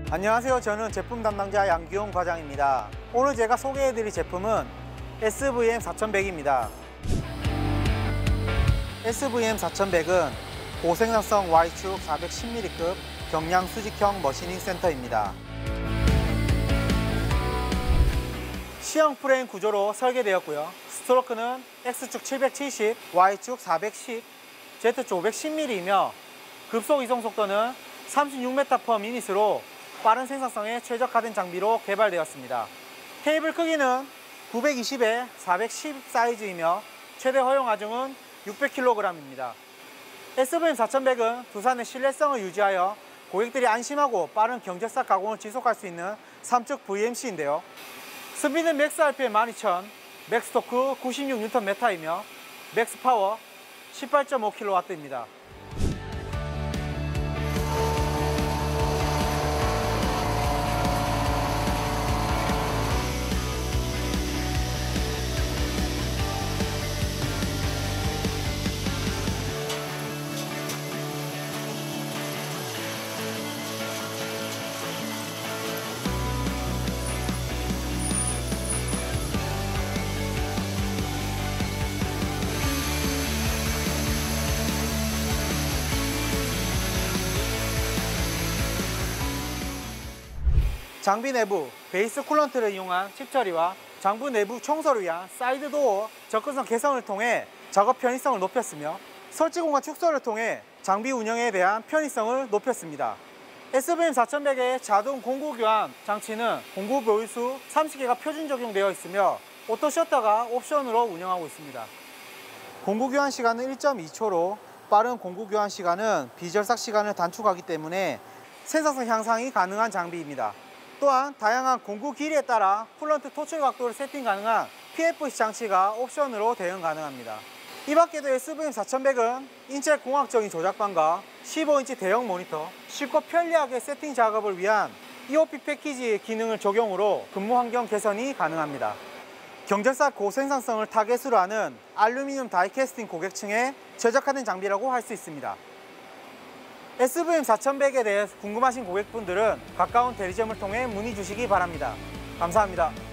안녕하세요. 저는 제품 담당자 양규용 과장입니다. 오늘 제가 소개해드릴 제품은 SVM4100입니다. SVM4100은 고생산성 Y축 410mm급 경량 수직형 머시닝 센터입니다. C형 프레임 구조로 설계되었고요. 스트로크는 X축 770, Y축 410, Z축 510mm이며 급속 이송 속도는 36m/min으로 빠른 생산성에 최적화된 장비로 개발되었습니다. 케이블 크기는 920에 410 사이즈이며 최대 허용 하중은 600kg입니다. SVM4100은 두산의 신뢰성을 유지하여 고객들이 안심하고 빠른 경제사 가공을 지속할 수 있는 3축 VMC인데요. 스피드는 맥스 RPM 12000, 맥스 토크 96Nm이며 맥스 파워 18.5kW입니다. 장비 내부 베이스 쿨런트를 이용한 칩 처리와 장부 내부 청소를 위한 사이드 도어 접근성 개선을 통해 작업 편의성을 높였으며 설치 공간 축소를 통해 장비 운영에 대한 편의성을 높였습니다. SVM4100의 자동 공구 교환 장치는 공구 보유수 30개가 표준 적용되어 있으며 오토 셔터가 옵션으로 운영하고 있습니다. 공구 교환 시간은 1.2초로 빠른 공구 교환 시간은 비절삭 시간을 단축하기 때문에 생산성 향상이 가능한 장비입니다. 또한 다양한 공구 길이에 따라 쿨런트 토출 각도를 세팅 가능한 PFC 장치가 옵션으로 대응 가능합니다. 이 밖에도 SVM4100은 인체 공학적인 조작반과 15인치 대형 모니터, 쉽고 편리하게 세팅 작업을 위한 EOP 패키지 기능을 적용으로 근무 환경 개선이 가능합니다. 경제사 고생산성을 타겟으로 하는 알루미늄 다이캐스팅 고객층에 최적화된 장비라고 할 수 있습니다. SVM4100에 대해 궁금하신 고객분들은 가까운 대리점을 통해 문의 주시기 바랍니다. 감사합니다.